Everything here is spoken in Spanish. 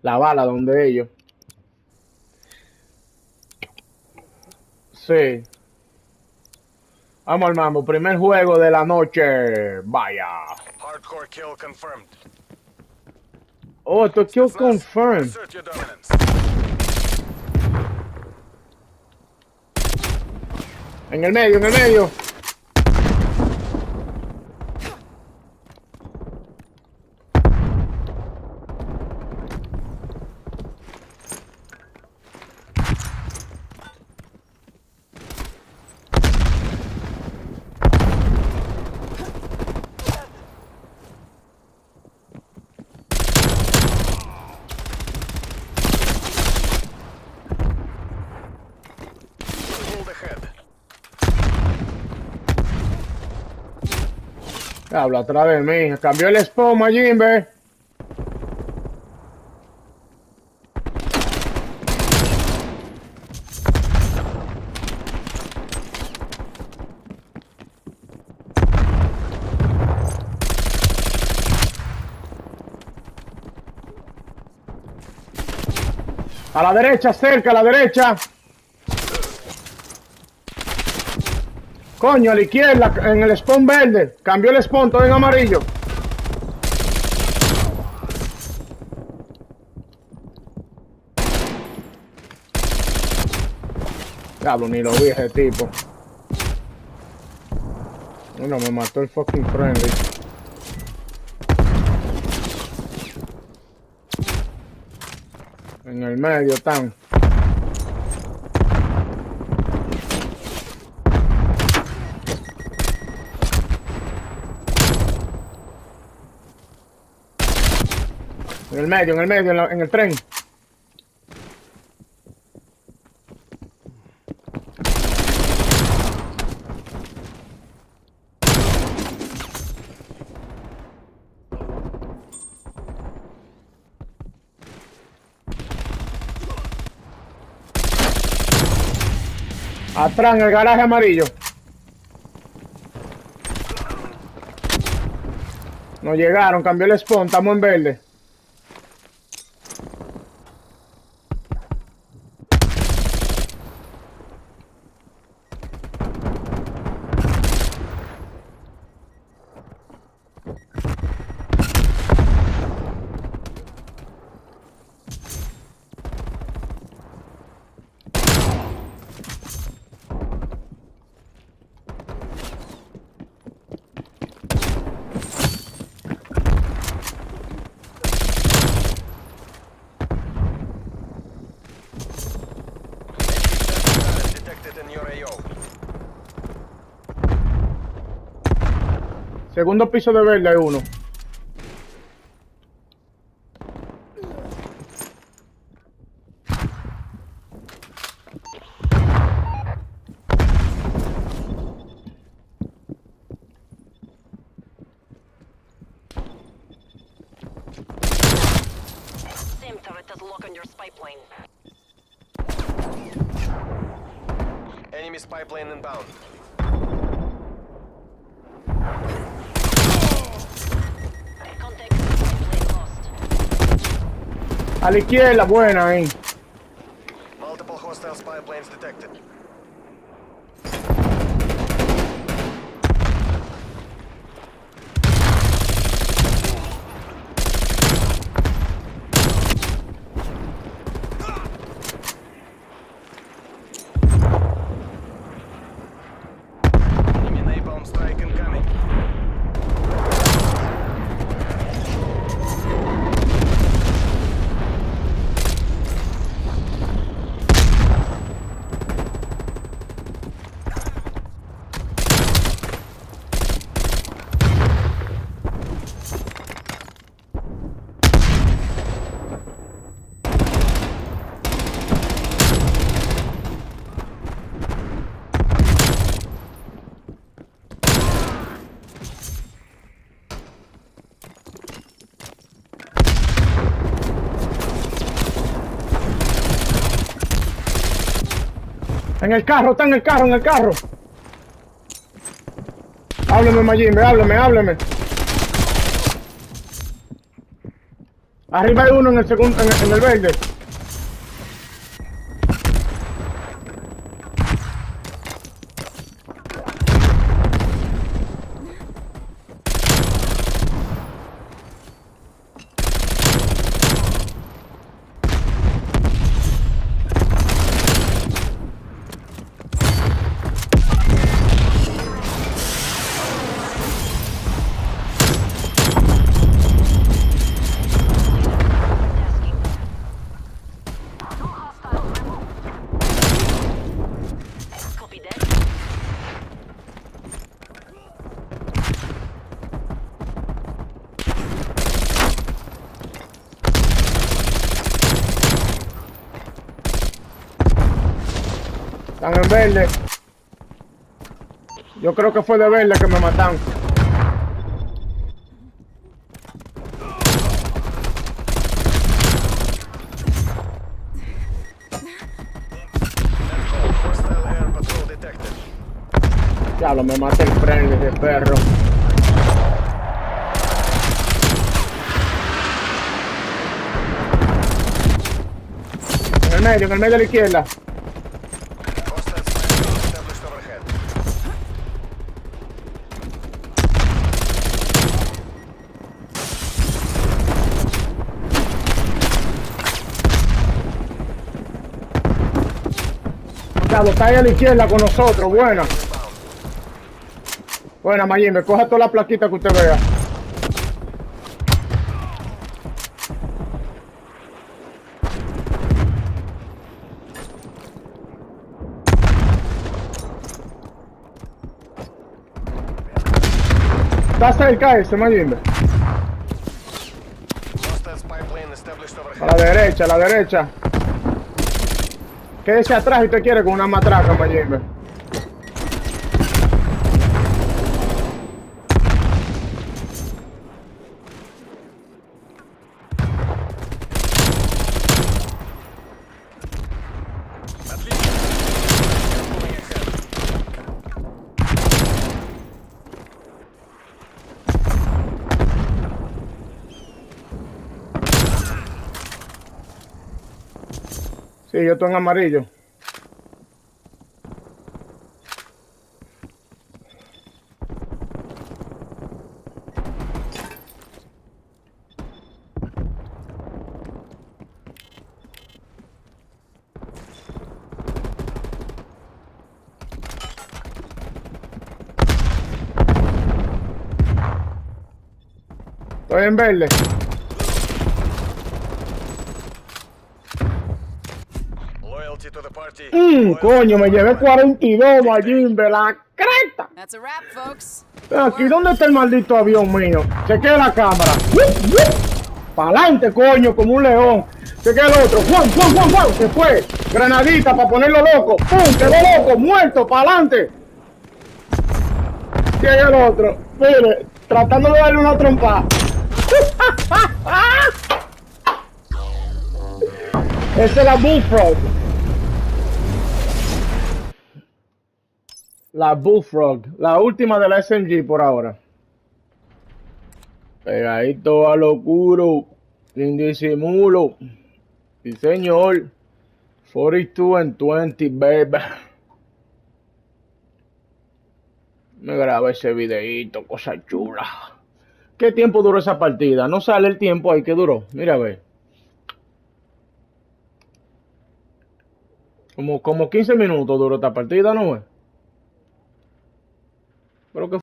la bala donde ellos. Sí. Vamos al mambo. Primer juego de la noche. Vaya. Hardcore kill confirmed. Oh, esto es kill Spetsnaz, confirmed. assert your dominance. En el medio, en el medio. Hold ahead. Habla atrás de mí. Cambió el spawn, Majimbe. A la derecha, cerca, a la derecha. Coño, a la izquierda, en el spawn verde. Cambió el spawn, todo en amarillo. Diablo, ni lo vi ese tipo. Bueno, me mató el fucking friendly. En el medio están. En el medio, en el tren. Atrás, en el garaje amarillo. No llegaron, cambió el spawn, estamos en verde. Detected in your AO. Segundo piso de verde hay uno. Same turret has lock on your spy plane. Enemy spy plane inbound. Contact spy plane lost. A la izquierda, buena ahí. Multiple hostile spy planes detected. Enemy napalm strike incoming. En el carro, está en el carro, en el carro. Hábleme, Majimbe, hábleme. Arriba hay uno en el segundo, en el verde. Copy that. Están en verde. Yo creo que fue de verde que me matan. Hostile air patrol detected. Diablo, me mata el friendly de perro. En el medio de la izquierda. Hostile spy plane established overhead. Diablo, está ahí a la izquierda con nosotros. Buena. Inbound. Buena, Mayimbe. Coja toda la plaquita que usted vea. Está cerca ese, Mayimbe. Hostile spy plane established A overhead. la derecha, a la derecha. Quédese atrás si usted quiere con una matraca, Mayimbe. At least moving ahead. Sí, yo estoy en amarillo. Estoy en verde. Loyalty to the party. Coño, me llevé 42, Mayimbe, la creta. That's a wrap, folks. Aquí, ¿dónde está el maldito avión mío? Chequea la cámara. Pa'lante, coño, como un león. Chequea el otro. Juan, se fue. Granadita para ponerlo loco. ¡Pum! Quedó loco, muerto, pa'lante. Chequea el otro. Mire, tratando de darle una trompa. Esa es la Bullfrog. La Bullfrog. La última de la SMG por ahora. Pegadito a lo oscuro. Sin disimulo. Sí, señor. 42 and 20, baby. Me graba ese videíto, cosa chula. ¿Qué tiempo duró esa partida? No sale el tiempo ahí que duró. Mira a ver. Como 15 minutos duró esta partida, ¿no? Creo que